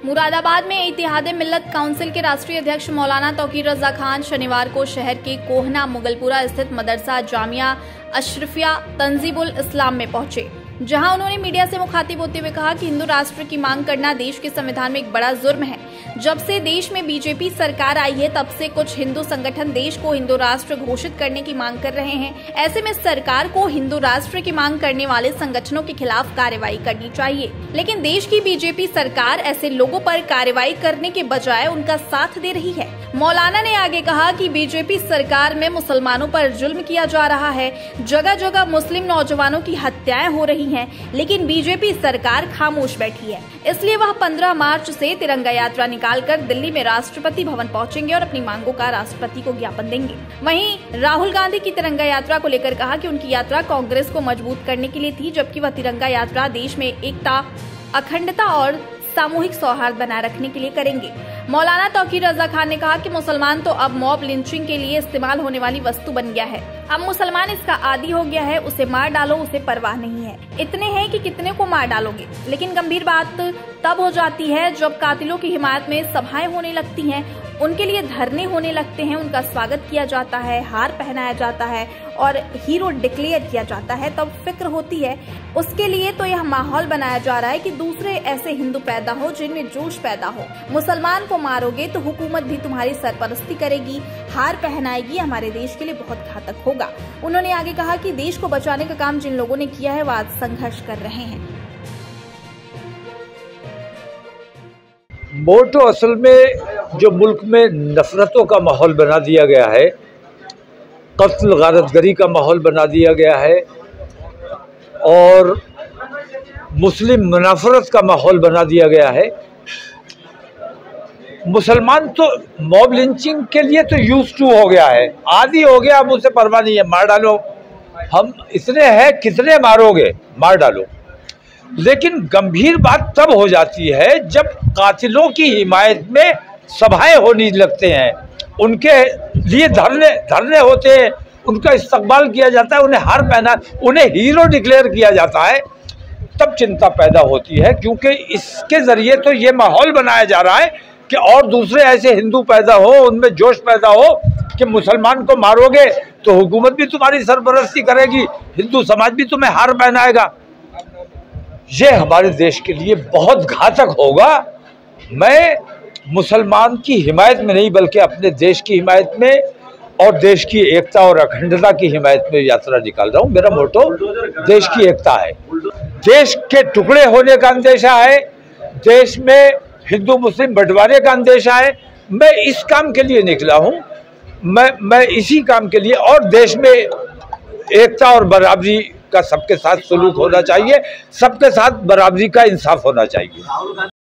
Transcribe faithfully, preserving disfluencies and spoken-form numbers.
मुरादाबाद में इत्तेहाद मिल्लत काउंसिल के राष्ट्रीय अध्यक्ष मौलाना तौकीर रजा खान शनिवार को शहर के कोहना मुगलपुरा स्थित मदरसा जामिया अशरफिया तंजीबुल इस्लाम में पहुंचे, जहां उन्होंने मीडिया से मुखातिब होते हुए कहा कि हिंदू राष्ट्र की मांग करना देश के संविधान में एक बड़ा जुर्म है। जब से देश में बीजेपी सरकार आई है तब से कुछ हिंदू संगठन देश को हिंदू राष्ट्र घोषित करने की मांग कर रहे हैं। ऐसे में सरकार को हिंदू राष्ट्र की मांग करने वाले संगठनों के खिलाफ कार्रवाई करनी चाहिए, लेकिन देश की बीजेपी सरकार ऐसे लोगों पर कार्रवाई करने के बजाय उनका साथ दे रही है। मौलाना ने आगे कहा कि बीजेपी सरकार में मुसलमानों पर जुल्म किया जा रहा है, जगह जगह मुस्लिम नौजवानों की हत्याएं हो रही हैं, लेकिन बीजेपी सरकार खामोश बैठी है। इसलिए वह पंद्रह मार्च से तिरंगा यात्रा निकालकर दिल्ली में राष्ट्रपति भवन पहुंचेंगे और अपनी मांगों का राष्ट्रपति को ज्ञापन देंगे। वहीं राहुल गांधी की तिरंगा यात्रा को लेकर कहा कि उनकी यात्रा कांग्रेस को मजबूत करने के लिए थी, जबकि वह तिरंगा यात्रा देश में एकता, अखंडता और सामूहिक सौहार्द बनाए रखने के लिए करेंगे। मौलाना तौकीर रजा खान ने कहा कि मुसलमान तो अब मॉब लिंचिंग के लिए इस्तेमाल होने वाली वस्तु बन गया है। अब मुसलमान इसका आदी हो गया है, उसे मार डालो, उसे परवाह नहीं है। इतने हैं कि कितने को मार डालोगे। लेकिन गंभीर बात तब हो जाती है जब कातिलों की हिमायत में सभाएं होने लगती हैं, उनके लिए धरने होने लगते हैं, उनका स्वागत किया जाता है, हार पहनाया जाता है और हीरो डिक्लेयर किया जाता है, तब फिक्र होती है। उसके लिए तो यह माहौल बनाया जा रहा है कि दूसरे ऐसे हिंदू पैदा हो जिनमें जोश पैदा हो। मुसलमान को मारोगे तो हुकूमत भी तुम्हारी सरपरस्ती करेगी, हार पहनाएगी, हमारे देश के लिए बहुत घातक होगा। उन्होंने आगे कहा कि देश को बचाने का काम जिन लोगों ने किया है वह आज संघर्ष कर रहे हैं। मोटो असल में जो मुल्क में नफरतों का माहौल बना दिया गया है, कत्ल गारतगरी का माहौल बना दिया गया है और मुस्लिम मुनाफरत का माहौल बना दिया गया है। मुसलमान तो मॉब लिंचिंग के लिए तो यूज टू हो गया है, आदी हो गया, अब उसे परवाह नहीं है, मार डालो। हम इतने हैं, कितने मारोगे, मार डालो। लेकिन गंभीर बात तब हो जाती है जब कातिलों की हिमायत में सभाएं होने लगते हैं, उनके लिए धरने धरने होते हैं, उनका इस्तकबाल किया जाता है, उन्हें हार पहना, उन्हें हीरो डिक्लेयर किया जाता है, तब चिंता पैदा होती है। क्योंकि इसके ज़रिए तो ये माहौल बनाया जा रहा है कि और दूसरे ऐसे हिंदू पैदा हो, उनमें जोश पैदा हो कि मुसलमान को मारोगे तो हुकूमत भी तुम्हारी सरपरस्ती करेगी, हिंदू समाज भी तुम्हें हार पहनाएगा। ये हमारे देश के लिए बहुत घातक होगा। मैं मुसलमान की हिमायत में नहीं बल्कि अपने देश की हिमायत में और देश की एकता और अखंडता की हिमायत में यात्रा निकाल रहा हूँ। मेरा मोटो देश की एकता है, देश के टुकड़े होने का अंदेशा है, देश में हिंदू मुस्लिम बंटवारे का अंदेशा है। मैं इस काम के लिए निकला हूँ, मैं मैं इसी काम के लिए, और देश में एकता और बराबरी का सबके साथ सलूक होना चाहिए, सबके साथ बराबरी का इंसाफ होना चाहिए।